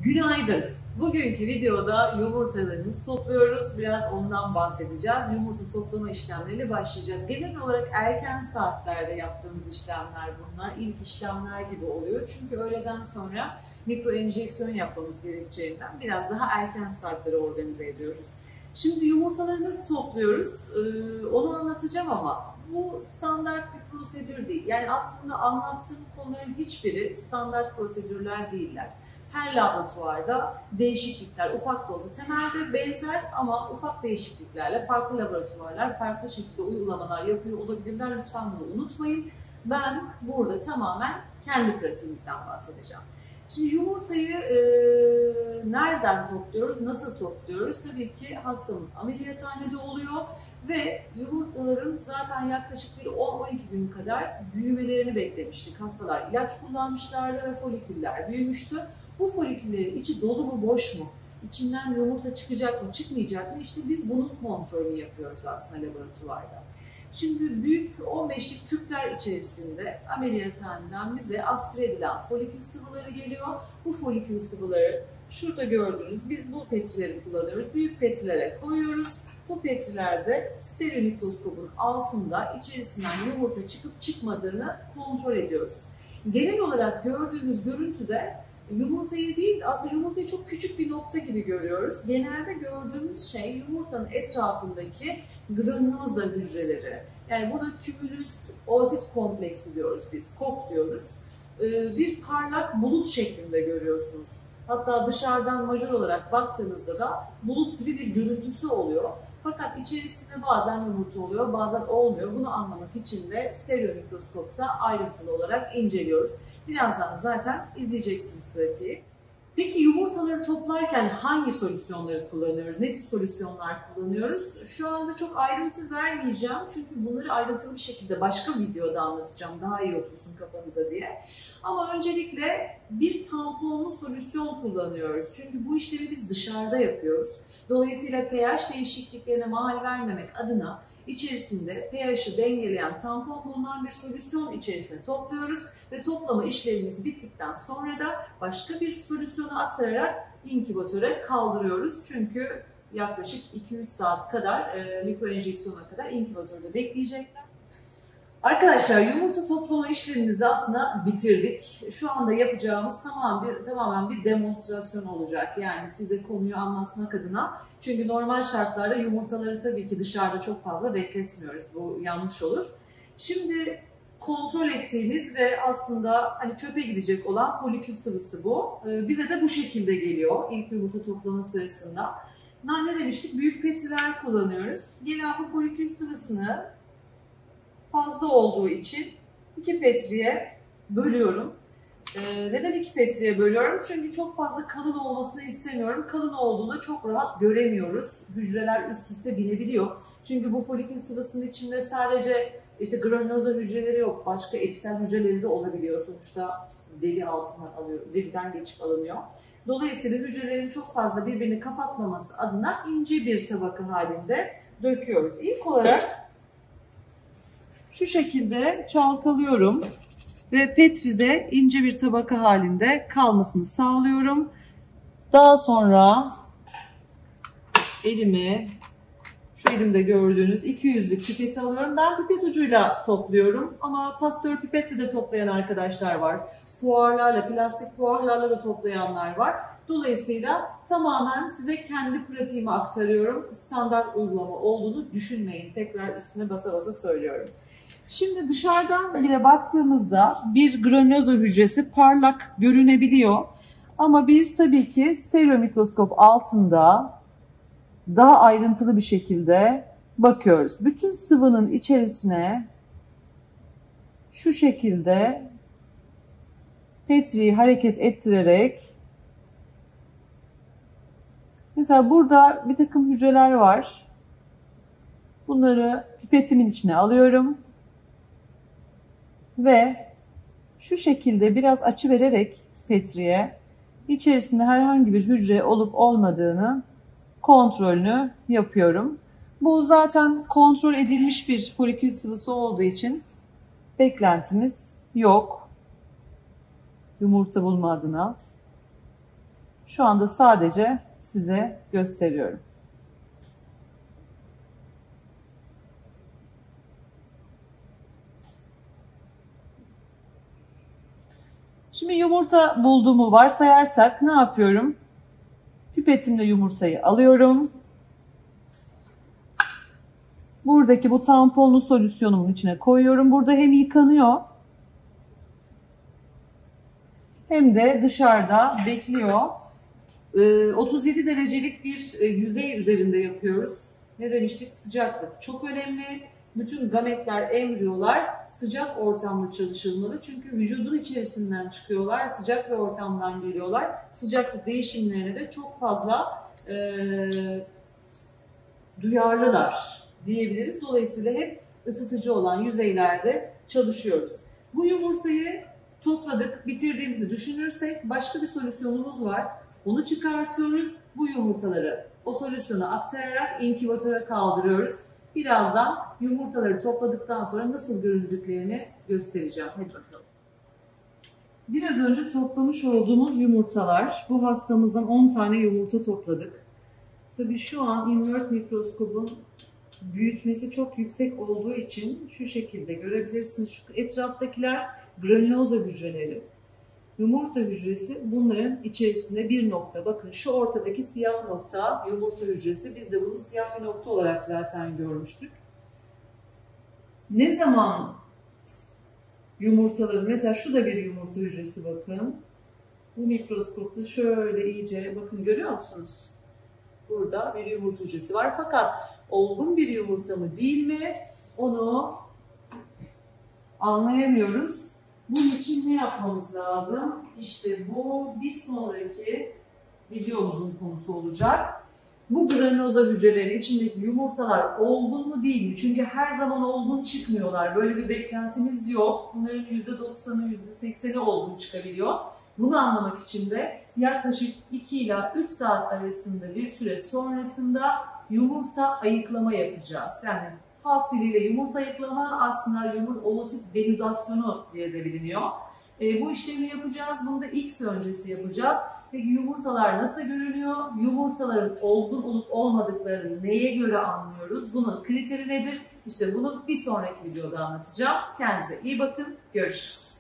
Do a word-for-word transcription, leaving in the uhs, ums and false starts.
Günaydın. Bugünkü videoda yumurtalarınızı topluyoruz. Biraz ondan bahsedeceğiz. Yumurta toplama işlemleriyle başlayacağız. Genel olarak erken saatlerde yaptığımız işlemler bunlar. İlk işlemler gibi oluyor. Çünkü öğleden sonra mikro enjeksiyon yapmamız gerekeceğinden biraz daha erken saatlere organize ediyoruz. Şimdi yumurtaları nasıl topluyoruz? Ee, onu anlatacağım ama bu standart bir prosedür değil. Yani aslında anlattığım konuların hiçbiri standart prosedürler değiller. Her laboratuvarda değişiklikler, ufak da olsa temelde benzer ama ufak değişikliklerle farklı laboratuvarlar farklı şekilde uygulamalar yapıyor olabilirler. Lütfen bunu unutmayın. Ben burada tamamen kendi pratiğimizden bahsedeceğim. Şimdi yumurtayı e, nereden topluyoruz, nasıl topluyoruz? Tabii ki hastamız ameliyathanede oluyor ve yumurtaların zaten yaklaşık bir on on iki gün kadar büyümelerini beklemiştik. Hastalar ilaç kullanmışlardı ve foliküller büyümüştü. Bu foliküllerin içi dolu mu, boş mu? İçinden yumurta çıkacak mı, çıkmayacak mı? İşte biz bunun kontrolünü yapıyoruz aslında laboratuvarda. Şimdi büyük on beşlik tüpler içerisinde ameliyathaneden bize aspire edilen folikül sıvıları geliyor. Bu folikül sıvıları şurada gördüğünüz, biz bu petrileri kullanıyoruz. Büyük petrilere koyuyoruz. Bu petrilerde stereo mikroskopun altında içerisinden yumurta çıkıp çıkmadığını kontrol ediyoruz. Genel olarak gördüğümüz görüntüde yumurtayı değil, aslında yumurtayı çok küçük bir nokta gibi görüyoruz. Genelde gördüğümüz şey yumurtanın etrafındaki granuloza hücreleri. Yani buna kümülüs oosit kompleksi diyoruz biz, kok diyoruz. Bir parlak bulut şeklinde görüyorsunuz. Hatta dışarıdan majör olarak baktığınızda da bulut gibi bir görüntüsü oluyor. Fakat içerisinde bazen yumurta oluyor, bazen olmuyor. Bunu anlamak için de stereo mikroskopta ayrıntılı olarak inceliyoruz. Birazdan zaten izleyeceksiniz pratiği. Peki yumurtaları toplarken hangi solüsyonları kullanıyoruz? Ne tip solüsyonlar kullanıyoruz? Şu anda çok ayrıntı vermeyeceğim. Çünkü bunları ayrıntılı bir şekilde başka bir videoda anlatacağım. Daha iyi otursun kafanıza diye. Ama öncelikle bir tamponlu solüsyon kullanıyoruz. Çünkü bu işlemi biz dışarıda yapıyoruz. Dolayısıyla pH değişikliklerine mahal vermemek adına içerisinde pH'i dengeleyen tampon bulunan bir solüsyon içerisine topluyoruz ve toplama işlemimiz bittikten sonra da başka bir solüsyona aktararak inkubatöre kaldırıyoruz. Çünkü yaklaşık iki üç saat kadar e, mikro enjeksiyona kadar inkubatörde bekleyecekler. Arkadaşlar yumurta toplama işlemimizi aslında bitirdik. Şu anda yapacağımız tamam bir, tamamen bir demonstrasyon olacak. Yani size konuyu anlatmak adına. Çünkü normal şartlarda yumurtaları tabii ki dışarıda çok fazla bekletmiyoruz. Bu yanlış olur. Şimdi kontrol ettiğimiz ve aslında hani çöpe gidecek olan folikül sıvısı bu. Bize de bu şekilde geliyor ilk yumurta toplama sırasında. Ne demiştik? Büyük petriler kullanıyoruz. Gelen bu folikül sıvısını fazla olduğu için iki petriye bölüyorum. Ee, neden iki petriye bölüyorum? Çünkü çok fazla kalın olmasını istemiyorum. Kalın olduğunda çok rahat göremiyoruz. Hücreler üst üste binebiliyor. Çünkü bu folikül sıvısının içinde sadece işte granuloza hücreleri yok. Başka epitel hücreleri de olabiliyor. Sonuçta deri altından alıyor, deriden geçip alınıyor. Dolayısıyla hücrelerin çok fazla birbirini kapatmaması adına ince bir tabaka halinde döküyoruz. İlk olarak şu şekilde çalkalıyorum ve petride ince bir tabaka halinde kalmasını sağlıyorum. Daha sonra elimi, şu elimde gördüğünüz iki yüzlük pipeti alıyorum. Ben pipet ucuyla topluyorum ama pastör pipetle de toplayan arkadaşlar var. Puarlarla, plastik puarlarla da toplayanlar var. Dolayısıyla tamamen size kendi pratiğimi aktarıyorum. Standart uygulama olduğunu düşünmeyin. Tekrar üstüne basa basa söylüyorum. Şimdi dışarıdan bile baktığımızda bir granuloza hücresi parlak görünebiliyor. Ama biz tabii ki stereo mikroskop altında daha ayrıntılı bir şekilde bakıyoruz. Bütün sıvının içerisine şu şekilde petriyi hareket ettirerek, mesela burada bir takım hücreler var. Bunları pipetimin içine alıyorum. Ve şu şekilde biraz açı vererek petriye içerisinde herhangi bir hücre olup olmadığını kontrolünü yapıyorum. Bu zaten kontrol edilmiş bir folikül sıvısı olduğu için beklentimiz yok yumurta bulma adına. Şu anda sadece size gösteriyorum. Şimdi yumurta bulduğumu varsayarsak ne yapıyorum? Pipetimle yumurtayı alıyorum. Buradaki bu tamponlu solüsyonumun içine koyuyorum. Burada hem yıkanıyor hem de dışarıda bekliyor. otuz yedi derecelik bir yüzey üzerinde yapıyoruz. Ne demiştik? Sıcaklık çok önemli. Bütün gametler, embriyolar sıcak ortamda çalışılmalı. Çünkü vücudun içerisinden çıkıyorlar. Sıcak bir ortamdan geliyorlar. Sıcaklık değişimlerine de çok fazla e, duyarlılar diyebiliriz. Dolayısıyla hep ısıtıcı olan yüzeylerde çalışıyoruz. Bu yumurtayı topladık, bitirdiğimizi düşünürsek başka bir solüsyonumuz var. Onu çıkartıyoruz. Bu yumurtaları o solüsyona aktararak inkübatöre kaldırıyoruz. Birazdan yumurtaları topladıktan sonra nasıl göründüklerini göstereceğim. Hadi bakalım. Biraz önce toplamış olduğumuz yumurtalar. Bu hastamızdan on tane yumurta topladık. Tabii şu an invert mikroskobun büyütmesi çok yüksek olduğu için şu şekilde görebilirsiniz. Şu etraftakiler granuloza hücreleri. Yumurta hücresi bunların içerisinde bir nokta. Bakın şu ortadaki siyah nokta yumurta hücresi. Biz de bunu siyah bir nokta olarak zaten görmüştük. Ne zaman yumurtaların, mesela şu da bir yumurta hücresi bakın. Bu mikroskopta şöyle iyice bakın, görüyor musunuz? Burada bir yumurta hücresi var fakat olgun bir yumurta mı değil mi onu anlayamıyoruz. Bunun için ne yapmamız lazım? İşte bu bir sonraki videomuzun konusu olacak. Bu granuloza hücrelerin içindeki yumurtalar olgun mu değil mi? Çünkü her zaman olgun çıkmıyorlar. Böyle bir beklentimiz yok. Bunların yüzde doksanı, yüzde sekseni olgun çıkabiliyor. Bunu anlamak için de yaklaşık iki ila üç saat arasında bir süre sonrasında yumurta ayıklama yapacağız. Yani halk diliyle yumurta ayıklama aslında yumurta oosit denüdasyonu diye de biliniyor. E, bu işlemi yapacağız. Bunu da X öncesi yapacağız. Peki yumurtalar nasıl görünüyor? Yumurtaların olgun olup olmadıklarını neye göre anlıyoruz? Bunun kriteri nedir? İşte bunu bir sonraki videoda anlatacağım. Kendinize iyi bakın. Görüşürüz.